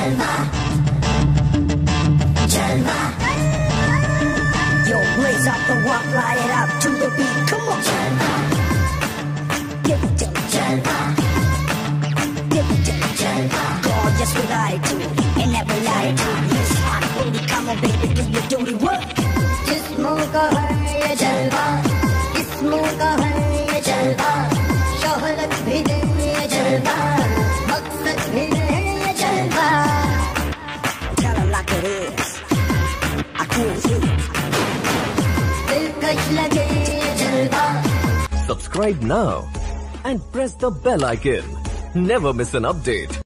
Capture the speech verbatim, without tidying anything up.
Jalva, Jalva. Yo, blaze up the walk, light it up to the beat. Come on, Jalva. Give it to me, Jalva. Give it to me, Jalva. Gorgeous variety in every attitude. Yes, hot booty, come on, baby, do your dirty work. जिस्मों का है ये जलवा, जिस्मों का है ये जलवा, शोहरत भी दे ये जलवा, मकसद भी दे ये जलवा. Tell 'em like it is. I can't hear it. दिलकश लगे ये जलवा. Subscribe now and press the bell icon. Never miss an update.